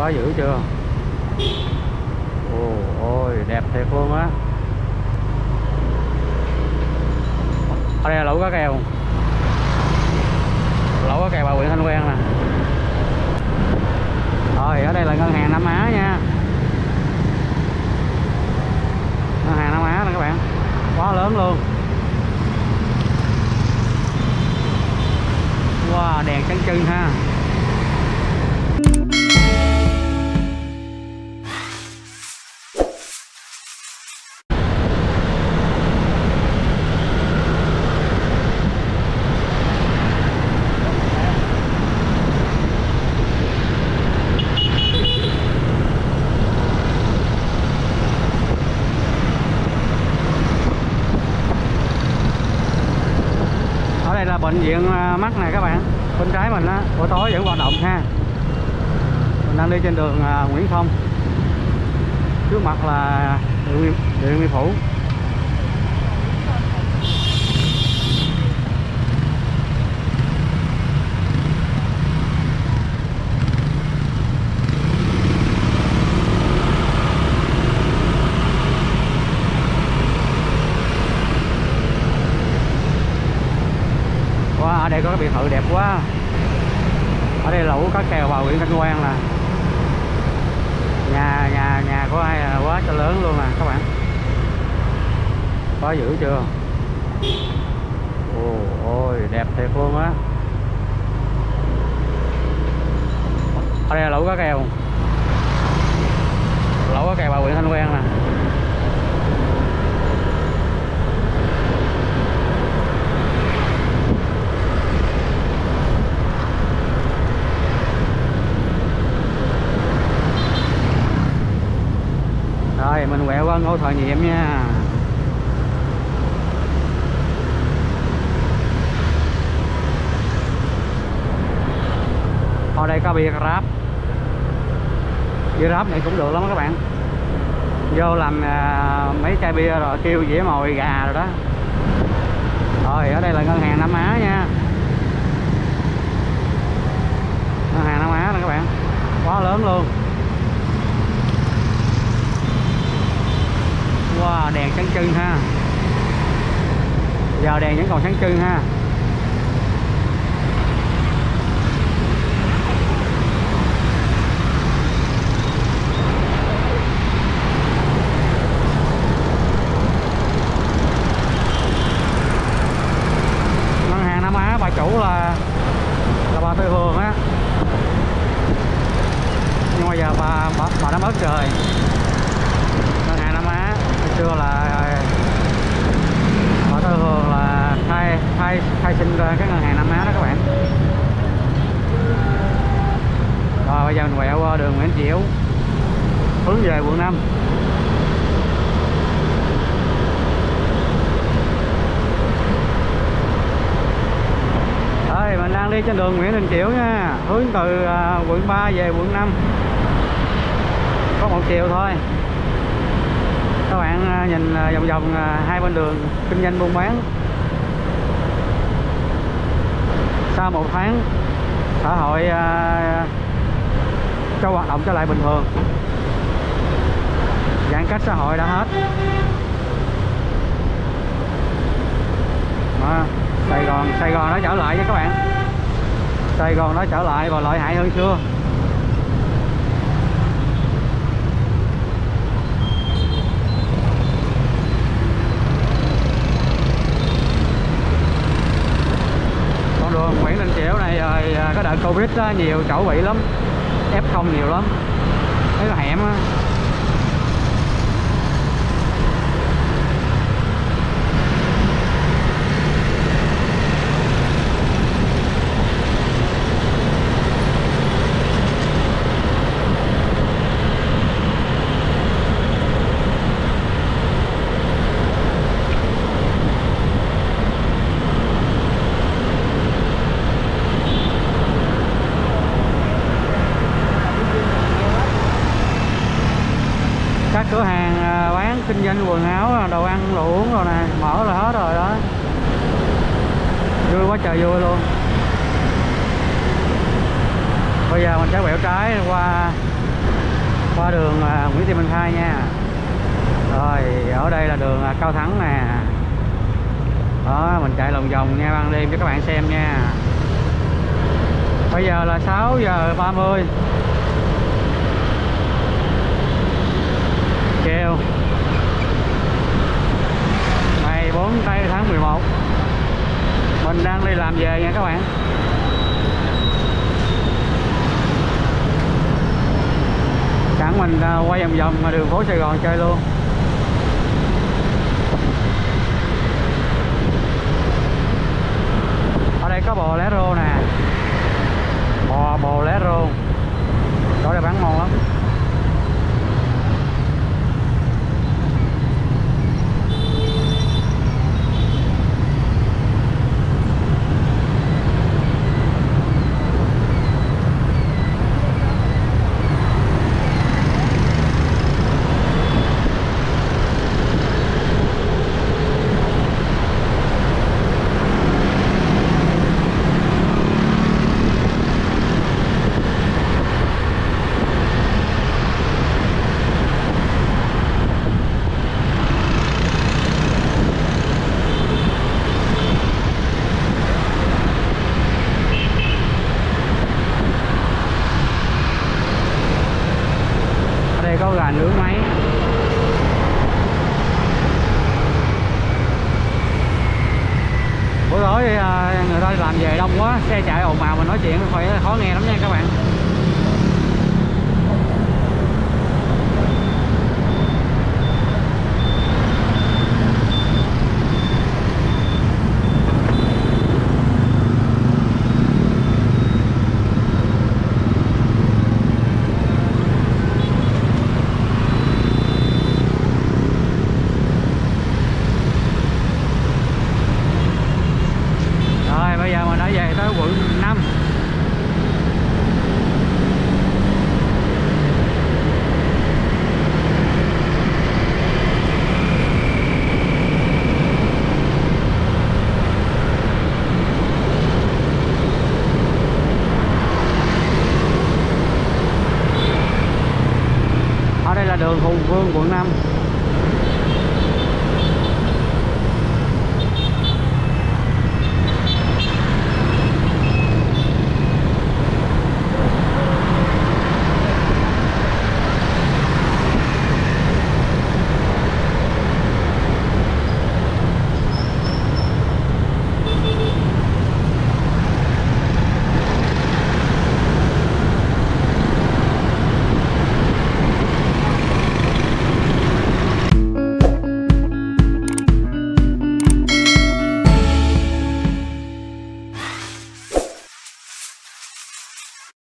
Có dữ chưa? Ồ ôi đẹp thiệt luôn á. Ở đây là lẩu cá kèo. Lẩu cá kèo bà huyện Thanh Quan nè. Rồi ở đây là ngân hàng Nam Á nha. Ngân hàng Nam Á nè các bạn. Quá lớn luôn. Wow, đèn sáng trưng ha. Là bệnh viện mắt này các bạn, bên trái mình á, buổi tối vẫn hoạt động ha. Mình đang đi trên đường Nguyễn Thông, trước mặt là Điện Biên Phủ. Ở đây có cái biệt thự đẹp quá. Ở đây lẩu cá kèo vào huyện Thanh Quan nè. Nhà của ai quá cho lớn luôn nè các bạn. Có dữ chưa? Ồ ôi đẹp thiệt luôn á. Ở đây là lẩu cá kèo. Lẩu cá kèo vào huyện Thanh Quan nè. Rồi mình quẹo qua Ngô Thời Nhiệm nha. Ở đây có bia Grab. Bia Grab này cũng được lắm các bạn. Vô làm mấy chai bia rồi kêu dĩa mồi gà rồi đó. Rồi ở đây là ngân hàng Nam Á nha. Ngân hàng Nam Á nè các bạn. Quá lớn luôn. Wow, đèn sáng trưng ha. Giờ đèn vẫn còn sáng trưng ha. Ngân hàng Nam Á bà chủ là bà Tư Hường á. Nhưng mà giờ bà đã mất rồi. Ngân hàng Nam Á xưa là bà Tư Hường là khai sinh ra cái ngân hàng Nam Á đó các bạn. Rồi bây giờ mình quẹo qua đường Nguyễn Chiểu hướng về quận 5. Đây mình đang đi trên đường Nguyễn Đình Chiểu nha, hướng từ quận 3 về quận 5. Có một chiều thôi. Các bạn nhìn vòng vòng hai bên đường kinh doanh buôn bán. Sau một tháng xã hội cho hoạt động trở lại bình thường, giãn cách xã hội đã hết. Sài Gòn đã trở lại nha các bạn. Sài Gòn đã trở lại và lợi hại hơn xưa. Đường Nguyễn Đình Chiểu này rồi có đợt Covid đó, nhiều chỗ bị lắm, F0 nhiều lắm, thấy có hẻm á. Các cửa hàng bán kinh doanh quần áo, đồ ăn, đồ uống rồi nè, mở là hết rồi đó. Vui quá trời vui luôn. Bây giờ mình sẽ quẹo trái qua qua đường Nguyễn Thị Minh Khai nha. Rồi ở đây là đường Cao Thắng nè. Đó, mình chạy lòng vòng nha, ban đêm cho các bạn xem nha. Bây giờ là 6:30 chiều ngày 4 tháng 11. Mình đang đi làm về nha các bạn. Sẵn mình quay vòng vòng đường phố Sài Gòn chơi luôn. Ở đây có bò Bolero nè, bò Bolero, chỗ này bán ngon lắm. Có gà nướng máy. Buổi tối người ta làm về đông quá, xe chạy ồn ào, mình nói chuyện phải khó nghe lắm nha các bạn. Bây giờ mình đã về tới quận 5. Ở đây là đường Hùng Vương quận 5.